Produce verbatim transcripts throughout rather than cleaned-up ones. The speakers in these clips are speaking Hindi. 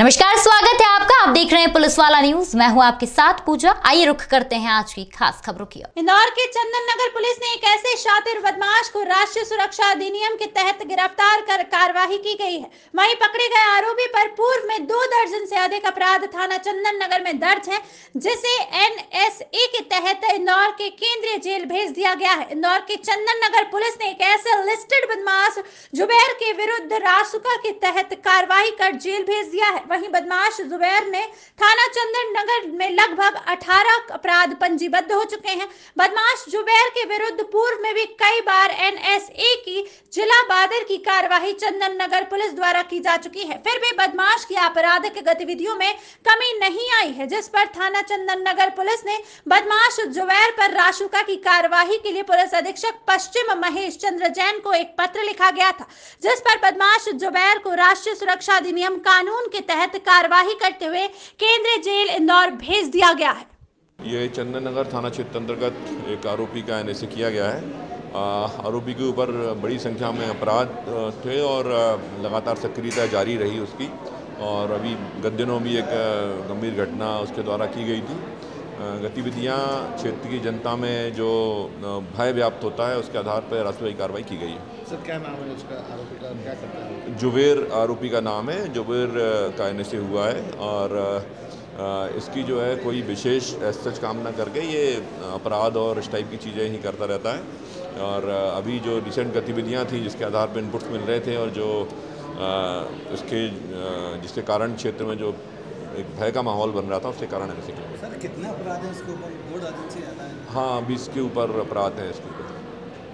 नमस्कार, स्वागत है आपका। आप देख रहे हैं पुलिस वाला न्यूज। मैं हूं आपके साथ पूजा। आइए रुख करते हैं आज की खास खबरों की ओर। इंदौर के चंदन नगर पुलिस ने एक ऐसे शातिर बदमाश को राष्ट्रीय सुरक्षा अधिनियम के तहत गिरफ्तार कर कार्रवाई की गई है। वहीं पकड़े गए आरोपी पर पूर्व में दो दर्जन से अधिक अपराध थाना चंदन नगर में दर्ज है, जिसे एन एस ए के तहत इंदौर के केंद्रीय जेल भेज दिया गया है। इंदौर के चंदन नगर पुलिस ने एक ऐसे लिस्टेड बदमाश जुबैर के विरुद्ध रासुका के तहत कार्रवाई कर जेल भेज दिया है। वहीं बदमाश जुबैर ने थाना चंदन नगर में लगभग अठारह अपराध पंजीबद्ध हो चुके हैं। बदमाश जुबैर के विरुद्ध पूर्व में भी कई बार एन एस ए की जिला बादर की कार्रवाई चंदन नगर पुलिस द्वारा की जा चुकी है। फिर भी बदमाश की आपराधिक गतिविधियों में कमी नहीं आई है, जिस पर थाना चंदन नगर पुलिस ने बदमाश जुबैर पर रासुका की कार्रवाई के लिए पुलिस अधीक्षक पश्चिम महेश चंद्र जैन को एक पत्र लिखा गया था, जिस पर बदमाश जुबैर को राष्ट्रीय सुरक्षा अधिनियम कानून के तहत कार्रवाई करते हुए केंद्रीय जेल इंदौर भेज दिया गया है। ये चंदन नगर थाना क्षेत्र अंतर्गत एक आरोपी का एन एस ए किया गया है। आरोपी के ऊपर बड़ी संख्या में अपराध थे और लगातार सक्रियता जारी रही उसकी, और अभी गत दिनों भी एक गंभीर घटना उसके द्वारा की गई थी। गतिविधियां क्षेत्र की जनता में जो भय व्याप्त होता है, उसके आधार पर रासुका की कार्रवाई की गई है। सर, क्या नाम है उसका, आरोपी का क्या करता है? जुबैर आरोपी का नाम है। जुबैर का एन एस ए हुआ है और इसकी जो है कोई विशेष सच काम ना करके ये अपराध और इस टाइप की चीज़ें ही करता रहता है। और अभी जो रिसेंट गतिविधियां थी, जिसके आधार पर इनपुट्स मिल रहे थे और जो इसके जिसके कारण क्षेत्र में जो एक भय का माहौल बन रहा था, उसके कारण ऐसे किया। सर, कितने अपराध हैं इसके ऊपर? दो दर्जन से ज़्यादा है। हाँ, बीस के ऊपर अपराध हैं इसके ऊपर।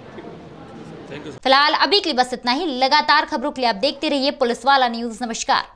फिलहाल अभी के लिए बस इतना ही। लगातार खबरों के लिए आप देखते रहिए पुलिस वाला न्यूज। नमस्कार।